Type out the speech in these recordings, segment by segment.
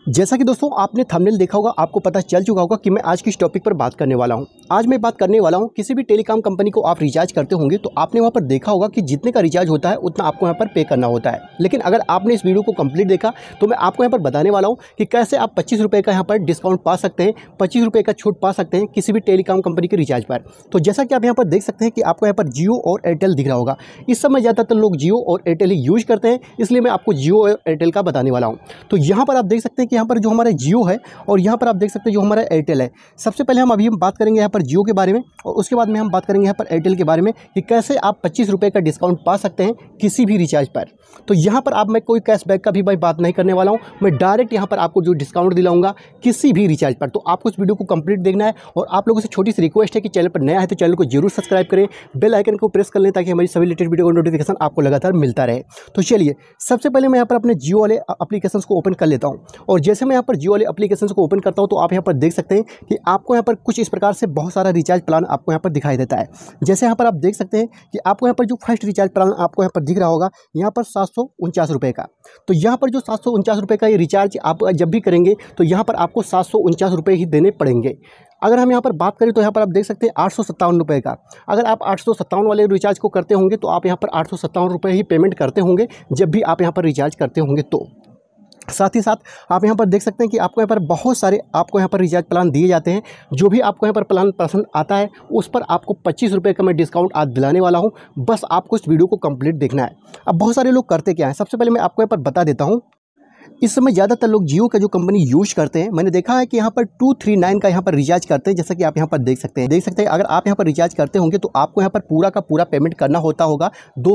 जैसा कि दोस्तों आपने थंबनेल देखा होगा, आपको पता चल चुका होगा कि मैं आज किस टॉपिक पर बात करने वाला हूं। आज मैं बात करने वाला हूं, किसी भी टेलीकॉम कंपनी को आप रिचार्ज करते होंगे तो आपने वहां पर देखा होगा कि जितने का रिचार्ज होता है उतना आपको यहां पर पे करना होता है। लेकिन अगर आपने इस वीडियो को कंप्लीट देखा तो मैं आपको यहां पर बताने वाला हूं कि कैसे आप 25 रुपये का यहां पर डिस्काउंट पा सकते हैं, 25 रुपये का छूट पा सकते हैं किसी भी टेलीकॉम कंपनी के रिचार्ज पर। तो जैसा कि आप यहाँ पर देख सकते हैं कि आपको यहाँ पर जियो और एयरटेल दिख रहा होगा। इस समय ज़्यादातर लोग जियो और एयरटेल ही यूज करते हैं, इसलिए मैं आपको जियो और एयरटेल का बताने वाला हूँ। तो यहाँ पर आप देख सकते हैं कि यहाँ पर जो हमारा जियो है और यहाँ पर आप देख सकते हैं जो हमारा एयरटेल है। सबसे पहले हम बात करेंगे यहाँ पर जियो के बारे में और उसके बाद में हम बात करेंगे यहाँ पर एयरटेल के बारे में कि कैसे आप 25 रुपये का डिस्काउंट पा सकते हैं किसी भी रिचार्ज पर। तो यहाँ पर मैं कोई कैशबैक का भी भाई बात नहीं करने वाला हूँ, मैं डायरेक्ट यहाँ पर आपको जो डिस्काउंट दिलाऊंगा किसी भी रिचार्ज पर। तो आपको इस वीडियो को कंप्लीट देखना है और आप लोगों से छोटी सी रिक्वेस्ट है कि चैनल पर नया है तो चैनल को जरूर सब्सक्राइब करें, बेल आइकन को प्रेस कर लें ताकि हमारी सभी लेटेस्ट वीडियो का नोटिफिकेशन आपको लगातार मिलता रहे। तो चलिए सबसे पहले मैं यहाँ पर अपने जियो वाले एप्लीकेशंस को ओपन कर लेता हूँ और जैसे मैं यहाँ पर जियो वाले एप्लीकेशंस को ओपन करता हूँ तो आप यहाँ पर देख सकते हैं कि आपको यहाँ पर कुछ इस प्रकार से बहुत सारा रिचार्ज प्लान आपको यहाँ पर दिखाई देता है। जैसे यहाँ पर आप देख सकते हैं कि आपको यहाँ पर जो फर्स्ट रिचार्ज प्लान आपको यहाँ पर दिख रहा होगा यहाँ पर 749 रुपये का। तो यहाँ पर जो 749 रुपये का ये रिचार्ज आप जब भी करेंगे तो यहाँ पर आपको 749 रुपये ही देने पड़ेंगे। अगर हम यहाँ पर बात करें तो यहाँ पर आप देख सकते हैं 857 रुपये का। अगर आप 857 वाले रिचार्ज को करते होंगे तो आप यहाँ पर 857 रुपये ही पेमेंट करते होंगे जब भी आप यहाँ पर रिचार्ज करते होंगे। तो साथ ही साथ आप यहाँ पर देख सकते हैं कि आपको यहाँ पर बहुत सारे आपको यहाँ पर रिचार्ज प्लान दिए जाते हैं। जो भी आपको यहाँ पर प्लान पसंद आता है उस पर आपको 25 रुपये का मैं डिस्काउंट आज दिलाने वाला हूँ। बस आपको इस वीडियो को कंप्लीट देखना है। अब बहुत सारे लोग करते क्या हैं, सबसे पहले मैं आपको यहाँ पर बता देता हूँ। इस समय ज़्यादातर लोग जियो का जो कंपनी यूज करते हैं, मैंने देखा है कि यहाँ पर 239 का यहाँ पर रिचार्ज करते हैं। जैसा कि आप यहाँ पर देख सकते हैं अगर आप यहाँ पर रिचार्ज करते होंगे तो आपको यहाँ पर पूरा का पूरा पेमेंट करना होता होगा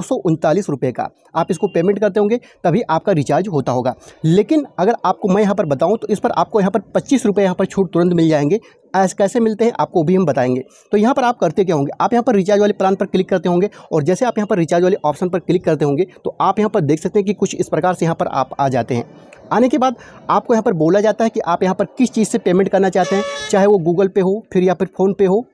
239 रुपये का। आप इसको पेमेंट करते होंगे तभी आपका रिचार्ज होता होगा। लेकिन अगर आपको मैं यहाँ पर बताऊँ तो इस पर आपको यहाँ पर 25 रुपये यहाँ पर छूट तुरंत मिल जाएंगे। ऐसे कैसे मिलते हैं आपको भी हम बताएंगे। तो यहाँ पर आप करते क्या होंगे, आप यहाँ पर रिचार्ज वाले प्लान पर क्लिक करते होंगे और जैसे आप यहाँ पर रिचार्ज वाले ऑप्शन पर क्लिक करते होंगे तो आप यहाँ पर देख सकते हैं कि कुछ इस प्रकार से यहाँ पर आप आ जाते हैं। आने के बाद आपको यहाँ पर बोला जाता है कि आप यहाँ पर किस चीज़ से पेमेंट करना चाहते हैं, चाहे वो गूगल पे हो फिर या फिर फ़ोन पे हो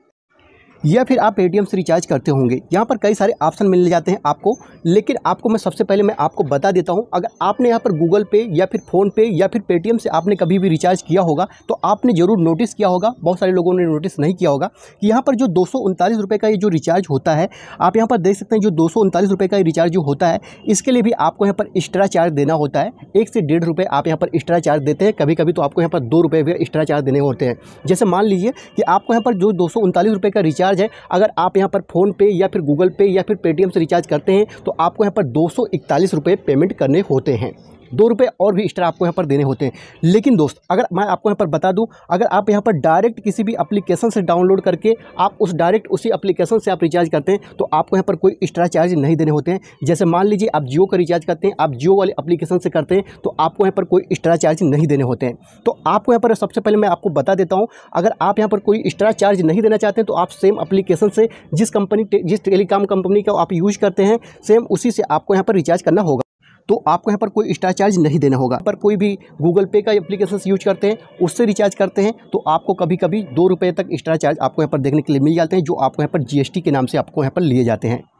या फिर आप पेटीएम से रिचार्ज करते होंगे। यहाँ पर कई सारे ऑप्शन मिल जाते हैं आपको, लेकिन आपको मैं सबसे पहले मैं आपको बता देता हूँ। अगर आपने यहाँ पर गूगल पे या फिर फ़ोन पे या फिर पेटीएम से आपने कभी भी रिचार्ज किया होगा तो आपने ज़रूर नोटिस किया होगा, बहुत सारे लोगों ने नोटिस नहीं किया होगा कि यहाँ पर जो 239 रुपये का ये जो रिचार्ज होता है, आप यहाँ पर देख सकते हैं जो 239 रुपये का रिचार्ज जो होता है इसके लिए भी आपको यहाँ पर एक्स्ट्रा चार्ज देना होता है। 1 से 1.5 रुपये आप यहाँ पर एक्स्ट्रा चार्ज देते हैं। कभी कभी तो आपको यहाँ पर 2 रुपये भी एक्स्ट्रा चार्ज देने होते हैं। जैसे मान लीजिए कि आपको यहाँ पर जो 239 रुपये का रिचार्ज है, अगर आप यहाँ पर फ़ोन पे या फिर गूगल पे या फिर पेटीएम से रिचार्ज करते हैं तो आपको यहाँ पर 241 रुपये पेमेंट करने होते हैं। 2 रुपये और भी एक्स्ट्रा आपको यहाँ पर देने होते हैं। लेकिन दोस्त अगर मैं आपको यहाँ पर बता दूं, अगर आप यहाँ पर डायरेक्ट किसी भी एप्लीकेशन से डाउनलोड करके आप उसी एप्लीकेशन से आप रिचार्ज करते हैं तो आपको यहाँ पर कोई एक्स्ट्रा चार्ज नहीं देने होते हैं। जैसे मान लीजिए आप जियो का रिचार्ज करते हैं, आप जियो वाले एप्लीकेशन से करते हैं तो आपको यहाँ पर कोई एक्स्ट्रा चार्ज नहीं देने होते हैं। तो आपको यहाँ पर सबसे पहले मैं आपको बता देता हूँ, अगर आप यहाँ पर कोई एक्स्ट्रा चार्ज नहीं देना चाहते हैं तो आप सेम एप्लीकेशन से जिस टेलीकॉम कंपनी का आप यूज़ करते हैं सेम उसी से आपको यहाँ पर रिचार्ज करना होगा। तो आपको यहाँ पर कोई एक्स्ट्रा चार्ज नहीं देना होगा। पर कोई भी गूगल पे का एप्लीकेशन यूज करते हैं उससे रिचार्ज करते हैं तो आपको कभी कभी 2 रुपये तक एक्स्ट्रा चार्ज आपको यहाँ पर देखने के लिए मिल जाते हैं, जो आपको यहाँ पर जीएसटी के नाम से आपको यहाँ पर लिए जाते हैं।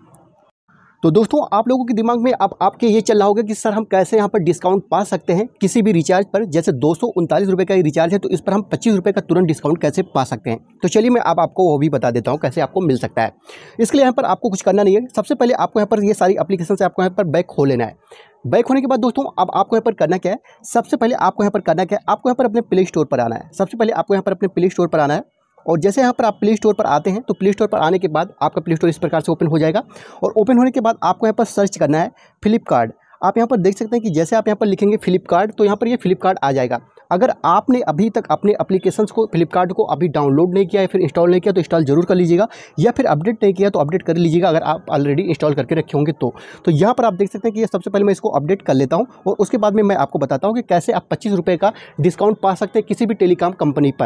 तो दोस्तों आप लोगों के दिमाग में अब आपके ये चल रहा होगा कि सर हम कैसे यहाँ पर डिस्काउंट पा सकते हैं किसी भी रिचार्ज पर। जैसे 239 रुपये का ये रिचार्ज है तो इस पर हम 25 रुपये का तुरंत डिस्काउंट कैसे पा सकते हैं। तो चलिए मैं अब आपको वो भी बता देता हूँ कैसे आपको मिल सकता है। इसके लिए यहाँ पर आपको कुछ करना नहीं है। सबसे पहले आपको यहाँ पर ये सारी एप्लीकेशन से आपको यहाँ पर बैक हो लेना है। बैक होने के बाद दोस्तों अब आपको यहाँ पर करना क्या है, सबसे पहले आपको यहाँ पर करना क्या है, आपको यहाँ पर अपने प्ले स्टोर पर आना है। सबसे पहले आपको यहाँ पर अपने प्ले स्टोर पर आना है और जैसे यहाँ पर आप प्ले स्टोर पर आते हैं तो प्ले स्टोर पर आने के बाद आपका प्ले स्टोर इस प्रकार से ओपन हो जाएगा और ओपन होने के बाद आपको यहाँ पर सर्च करना है फ्लिपकार्ट। आप यहाँ पर देख सकते हैं कि जैसे आप यहाँ पर लिखेंगे फ्लिपकार्ट तो यहाँ पर ये फ्लिपकार्ट आ जाएगा। अगर आपने अभी तक अपने एप्लीकेशंस को फ्लिपकार्ट को अभी डाउनलोड नहीं किया या फिर इंस्टॉल नहीं किया तो इंस्टॉल जरूर कर लीजिएगा, या फिर अपडेट नहीं किया तो अपडेट कर लीजिएगा अगर आप ऑलरेडी इंस्टॉल करके रखे होंगे तो यहाँ पर आप देख सकते हैं कि ये सबसे पहले मैं इसको अपडेट कर लेता हूँ और उसके बाद में मैं आपको बताता हूँ कि कैसे आप 25 रुपये का डिस्काउंट पा सकते हैं किसी भी टेलीकॉम कंपनी पर।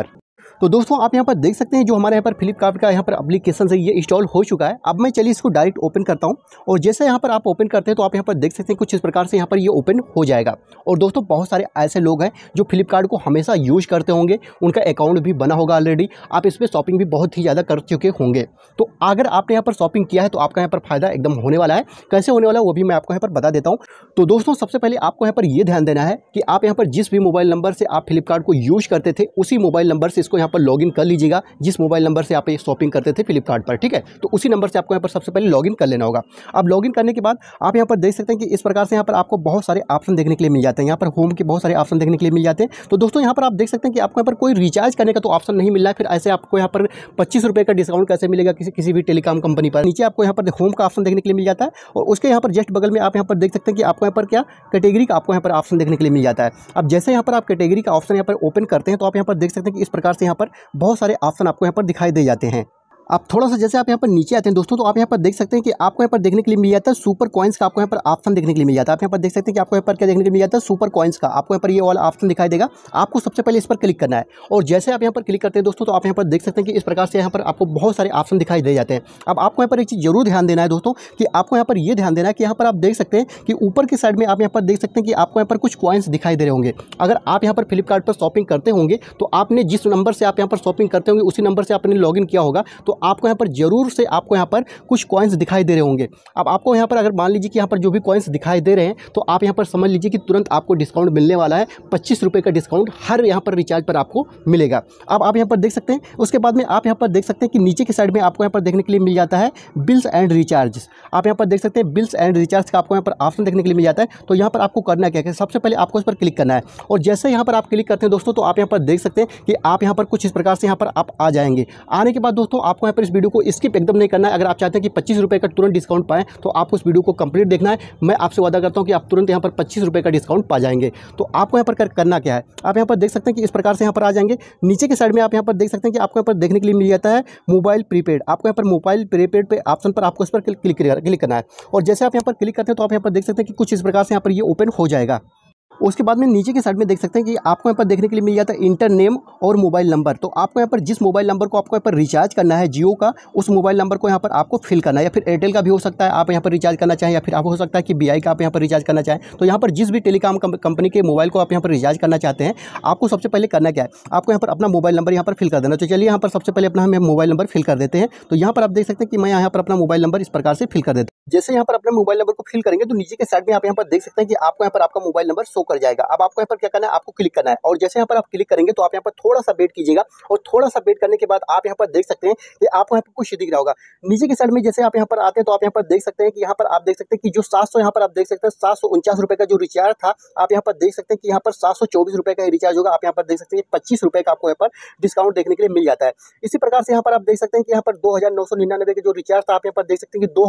तो दोस्तों आप यहाँ पर देख सकते हैं जो हमारे यहाँ पर फ्लिपकार्ट का यहाँ पर एप्लीकेशन है ये इंस्टॉल हो चुका है। अब मैं चलिए इसको डायरेक्ट ओपन करता हूँ और जैसे यहाँ पर आप ओपन करते हैं तो आप यहाँ पर देख सकते हैं कुछ इस प्रकार से यहाँ पर ये ओपन हो जाएगा। और दोस्तों बहुत सारे ऐसे लोग हैं जो फ्लिपकार्ट को हमेशा यूज करते होंगे, उनका अकाउंट भी बना होगा ऑलरेडी, आप इस पर शॉपिंग भी बहुत ही ज़्यादा कर चुके होंगे। तो अगर आपने यहाँ पर शॉपिंग किया है तो आपका यहाँ पर फायदा एकदम होने वाला है। कैसे होने वाला है वो भी मैं आपको यहाँ पर बता देता हूँ। तो दोस्तों सबसे पहले आपको यहाँ पर ये ध्यान देना है कि आप यहाँ पर जिस भी मोबाइल नंबर से आप फ्लिपकार्ट को यूज करते थे उसी मोबाइल नंबर से इसको यहाँ पर लॉगिन कर लीजिएगा, जिस मोबाइल नंबर से आप ये शॉपिंग करते थे फ्लिपकार्ट पर, ठीक है। तो उसी नंबर से आपको यहाँ पर सबसे पहले लॉगिन कर लेना होगा। अब लॉगिन करने के बाद आप यहाँ पर देख सकते हैं कि इस प्रकार से यहाँ पर आपको बहुत सारे ऑप्शन देखने के लिए मिल जाते हैं। यहाँ पर होम के बहुत सारे ऑप्शन देखने के लिए मिल जाते हैं। तो दोस्तों यहाँ पर आप देख सकते हैं कि आपको यहाँ पर कोई रिचार्ज करने का तो ऑप्शन नहीं मिल रहा है, फिर ऐसे आपको यहाँ पर 25 रुपये का डिस्काउंट कैसे मिलेगा किसी भी टेलीकॉम कंपनी पर। नीचे आपको यहाँ पर होम का ऑप्शन देखने के लिए मिल जाता है और उसके यहाँ पर जस्ट बगल में आप यहाँ पर देख सकते हैं कि आपको यहाँ पर क्या कैटेगरी का आपको यहाँ पर ऑप्शन देखने के लिए मिल जाता है। अब जैसे यहाँ पर आप कैटेगरी का ऑप्शन यहाँ पर ओपन करते हैं तो आप यहाँ पर देख सकते हैं कि इस प्रकार से यहाँ पर बहुत सारे ऑप्शन आपको यहाँ पर दिखाई दे जाते हैं। आप थोड़ा सा जैसे आप यहाँ पर नीचे आते हैं दोस्तों तो आप यहाँ पर देख सकते हैं कि आपको यहाँ पर देखने के लिए मिल जाता है सुपर कॉइन्स का, आपको यहाँ पर ऑप्शन देखने के लिए मिल जाता है। आप यहाँ पर देख सकते हैं कि आपको यहाँ पर क्या देखने के लिए मिल जाता है, सुपर कॉइन्स का। आपको यहाँ पर ये वाला ऑप्शन दिखाई देगा। आपको सबसे पहले इस पर क्लिक करना है और जैसे आप यहाँ पर क्लिक करते हैं दोस्तों तो आप यहाँ पर देख सकते हैं कि इस प्रकार से यहाँ पर आपको बहुत सारे ऑप्शन दिखाई दे जाते हैं। अब आपको यहाँ पर एक चीज़ जरूर ध्यान देना है दोस्तों कि आपको यहाँ पर ये ध्यान देना है कि यहाँ पर आप देख सकते हैं कि ऊपर की साइड में आप यहाँ पर देख सकते हैं कि आपको यहाँ पर कुछ कॉइन्स दिखाई दे रहे होंगे। अगर आप यहाँ पर फ्लिपकार्ट पर शॉपिंग करते होंगे तो आपने जिस नंबर से आप यहाँ पर शॉपिंग करते होंगे उसी नंबर से आपने लॉगिन किया होगा तो आपको यहाँ पर जरूर से आपको यहाँ पर कुछ कॉइन्स दिखाई दे रहे होंगे। अब आपको यहाँ पर अगर मान लीजिए कि यहाँ पर जो भी कॉइन्स दिखाई दे रहे हैं तो आप यहाँ पर समझ लीजिए कि तुरंत आपको डिस्काउंट मिलने वाला है। 25 रुपये का डिस्काउंट हर यहाँ पर रिचार्ज पर आपको मिलेगा। अब आप यहाँ पर देख सकते हैं, उसके बाद में आप यहाँ पर देख सकते हैं कि नीचे की साइड में आपको यहाँ पर देखने के लिए मिल जाता है बिल्स एंड रिचार्ज। आप यहाँ पर देख सकते हैं बिल्स एंड रिचार्ज का आपको यहाँ पर ऑप्शन देखने के लिए मिल जाता है। तो यहाँ पर आपको करना क्या है, सबसे पहले आपको इस पर क्लिक करना है और जैसे यहाँ पर आप क्लिक करते हैं दोस्तों तो आप यहाँ पर देख सकते हैं कि आप यहाँ पर कुछ इस प्रकार से यहाँ पर आप आ जाएंगे। आने के बाद दोस्तों आपको यहाँ पर इस वीडियो को स्किप एकदम नहीं करना है। अगर आप चाहते हैं कि 25 रुपये का तुरंत डिस्काउंट पाएं तो आपको इस वीडियो को कंप्लीट देखना है। मैं आपसे वादा करता हूं कि आप तुरंत यहां पर 25 रुपये का डिस्काउंट पा जाएंगे। तो आपको यहां पर करना क्या है, आप यहां पर देख सकते हैं कि इस प्रकार से यहां पर आ जाएंगे। नीचे की साइड में आप यहां पर देख सकते हैं कि आपको यहां पर देखने के लिए मिल जाता है मोबाइल प्रीपेड। आपको यहां पर मोबाइल प्रीपेड पे ऑप्शन पर आपको इस पर क्लिक करना है और जैसे आप यहां पर क्लिक करते हैं तो आप यहां पर देख सकते हैं कि कुछ इस प्रकार से यहां पर ये ओपन हो जाएगा। उसके बाद में नीचे की साइड में देख सकते हैं कि आपको यहाँ पर देखने के लिए मिल जाता है इंटर नेम और मोबाइल नंबर। तो आपको यहाँ पर जिस मोबाइल नंबर को आपको यहाँ पर रिचार्ज करना है जियो का, उस मोबाइल नंबर को यहाँ पर आपको फिल करना है, या फिर एयरटेल का भी हो सकता है आप यहाँ पर रिचार्ज करना चाहें, या फिर आप हो सकता है कि बीआई का आप यहाँ पर रिचार्ज करना चाहें। तो यहाँ पर जिस भी टेलीकॉम कंपनी के मोबाइल को आप यहाँ पर रिचार्ज करना चाहते हैं आपको सबसे पहले करना क्या है, आपको यहाँ पर अपना मोबाइल नंबर यहाँ पर फिल कर देना। तो चलिए यहाँ पर सबसे पहले अपना हम मोबाइल नंबर फिल कर देते हैं। तो यहाँ पर आप देख सकते हैं कि मैं यहाँ पर अपना मोबाइल नंबर इस प्रकार से फिल कर देता हूँ। जैसे यहाँ पर अपने मोबाइल नंबर को फिल करेंगे तो नीचे के साइड में आप यहाँ पर देख सकते हैं कि आपको यहाँ पर आपका मोबाइल नंबर शो कर जाएगा। अब आपको यहाँ पर क्या करना है, आपको क्लिक करना है और जैसे यहाँ पर आप क्लिक करेंगे तो आप यहाँ पर थोड़ा सा वेट कीजिएगा और थोड़ा सा वेट करने के बाद आप यहाँ पर देख सकते हैं कि आपको यहाँ पर कुछ दिख रहा होगा। नीचे की साइड में जैसे आप यहाँ पर आते हैं तो आप यहाँ पर देख सकते हैं कि यहाँ पर आप देख सकते हैं कि जो 700 यहाँ पर आप देख सकते हैं 749 रुपये का जो रिचार्ज था, आप यहाँ पर देख सकते हैं कि यहाँ पर 724 रुपये का रिचार्ज होगा। आप यहाँ पर देख सकते हैं 25 रुपये का आपको यहाँ पर डिस्काउंट देखने के लिए मिल जाता है। इसी प्रकार से यहाँ पर आप देख सकते हैं कि यहाँ पर 2999 का जो रिचार्ज था आप यहाँ पर देख सकते हैं कि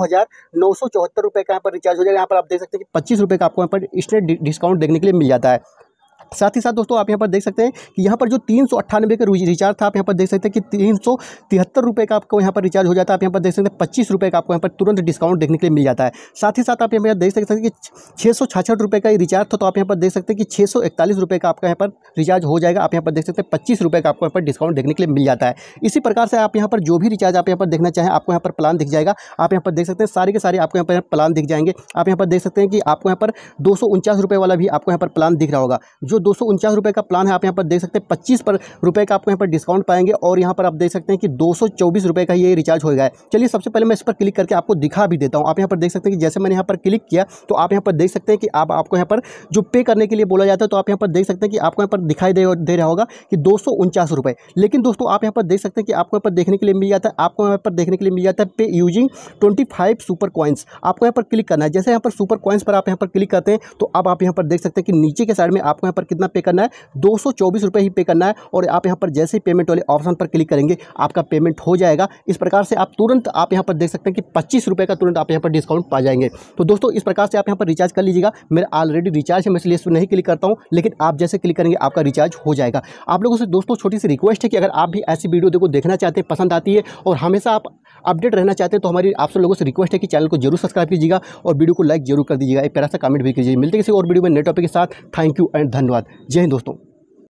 2974 रुपये का यहाँ पर रिचार्ज हो जाएगा। यहाँ पर आप देख सकते हैं कि 25 रुपये का आपको यहाँ पर इसमें डिस्काउंट देखने के लिए मिल जाता है। साथ ही साथ दोस्तों आप यहाँ पर देख सकते हैं कि यहाँ पर जो 398 का रिचार्ज था आप यहाँ पर देख सकते हैं कि 373 रुपये का आपको यहाँ पर रिचार्ज हो जाता है। आप यहाँ पर देख सकते हैं 25 रुपये का आपको यहाँ पर तुरंत डिस्काउंट देखने के लिए मिल जाता है। साथ ही साथ आप यहाँ पर देख सकते हैं कि 666 रुपये का रिचार्ज था तो आप यहाँ पर देख सकते हैं कि 641 रुपये का आपका यहाँ पर रिचार्ज हो जाएगा। आप यहाँ पर देख सकते हैं 25 रुपये का आपको यहाँ पर डिस्काउंट देखने के लिए मिल जाता है। इसी प्रकार से आप यहाँ पर जो भी रिचार्ज आप यहाँ पर देखना चाहें आपको यहाँ पर प्लान दिख जाएगा। आप यहाँ पर देख सकते हैं सारे के सारे आपको यहाँ पर प्लान दिख जाएंगे। आप यहाँ पर देख सकते हैं कि आपको यहाँ पर 249 रुपये वाला भी आपको यहाँ पर प्लान दिख रहा होगा। जो 249 रुपये का प्लान है आप यहाँ पर देख सकते हैं 25 रुपये का आपको यहाँ पर डिस्काउंट पाएंगे और यहाँ पर आप देख सकते हैं कि 224 रुपये का ये रिचार्ज होगा। चलिए सबसे पहले मैं इस पर क्लिक करके आपको दिखा भी देता हूँ। आप यहाँ पर देख सकते हैं कि जैसे मैंने यहाँ पर क्लिक किया तो आप यहाँ पर देख सकते हैं कि आपको यहाँ पर जो पे करने के लिए बोला जाता है तो आप यहाँ पर देख सकते हैं कि आपको यहाँ पर दिखाई दे रहा होगा कि 249 रुपये। लेकिन दोस्तों आप यहाँ पर देख सकते हैं कि आपको यहाँ पर देखने के लिए मिल जाता है, आपको यहाँ पर देखने के लिए मिल जाता है पे यूजिंग 25 सुपर कॉइन्स। आपको यहाँ पर क्लिक करना है। जैसे यहाँ पर सुपर कॉइन्स पर आप यहाँ पर क्लिक करते हैं तो अब आप यहाँ पर देख सकते हैं कि नीचे के साइड में आपको यहाँ पर कितना पे करना है, 224 रुपये ही पे करना है। और आप यहाँ पर जैसे ही पेमेंट वाले ऑप्शन पर क्लिक करेंगे आपका पेमेंट हो जाएगा। इस प्रकार से आप तुरंत आप यहाँ पर देख सकते हैं कि 25 रुपये का तुरंत आप यहाँ पर डिस्काउंट पा जाएंगे। तो दोस्तों इस प्रकार से आप यहाँ पर रिचार्ज कर लीजिएगा। मेरा ऑलरेडी रिचार्ज है, मैं इसलिए इस पर नहीं क्लिक करता हूँ, लेकिन आप जैसे क्लिक करेंगे आपका रिचार्ज हो जाएगा। आप लोगों से दोस्तों छोटी सी रिक्वेस्ट है कि अगर आप भी ऐसी वीडियो देखना चाहते हैं, पसंद आती है और हमेशा आप अपडेट रहना चाहते हैं तो हमारी आप सब लोगों से रिक्वेस्ट है कि चैनल को जरूर सब्सक्राइब कीजिएगा और वीडियो को लाइक जरूर कर दीजिएगा। एक प्यारा सा कमेंट भी कीजिए। मिलते किसी और वीडियो में नए टॉपिक के साथ। थैंक यू एंड धन्यवाद। जय हिंद दोस्तों।